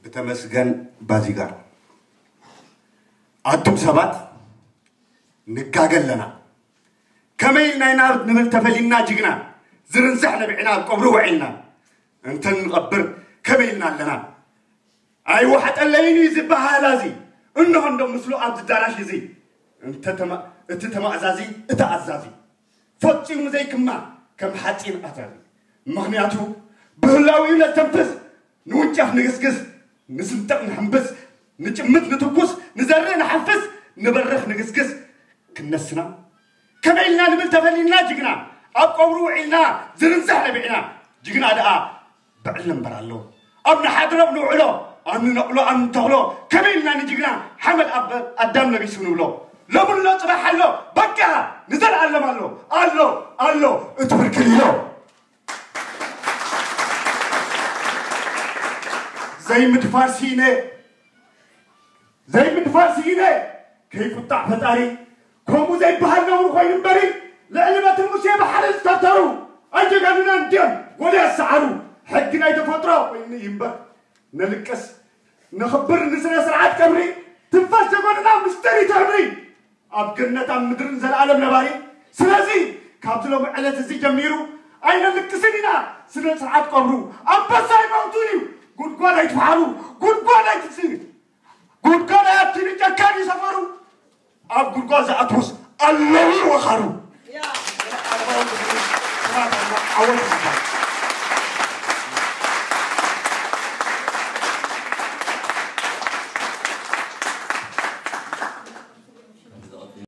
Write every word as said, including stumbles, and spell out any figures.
بتمسجن بازيجار أنتم سبات نجاجل لنا كمين نينا نمل تفلينا جينا زرن سحنا بعنا قبرو وعنا أنت نقبر كميننا لنا أي واحد اللي يزبها لازي إنه عندهم مسلو عبد الدراش يزي أنت تما أنت تما عزازي أنت عزازي فتشي زي كما كم حاتين أثري مغنياته بهلاوي ولا تنفس نوجه نقصقص نسمتق نحنبس نجمد نتوكس نزرع نحفز نبرخ نقصقص كنسنا كميلنا نبل تفلينا جينا أبقوا روعنا زرن سحنا بعنا جينا دقا بعلم برالو أبن حضر ابن علو أن نقلو أن تغلو كميلنا نجينا حمد أب أدام نبي سنولو لمن لا تبح له بكها نزل علم له الله الله اتبرك لي زي متفارسينه زي متفارسينه كيف الطعف تاري كومو زي بحالنا ورخوين بري لعلمة المسيح بحال استطروا أجي قالوا ننتم ولا يسعروا حقنا يتفطروا وإن ينبه نلقس نخبر نسنا سرعات كبري تنفاس تقولنا مشتري تهري أبقرنا تام مدرن زل عالم نباري سلازي كابتلو معلت زي جميرو أين اللقسننا سنة سرعات قبرو أبساي موتوني قد قوانا يتفعلوا قد قوانا يتسيني قد قوانا يبتني جاكاني سفروا أب قد قوانا أتوس الله وخارو يا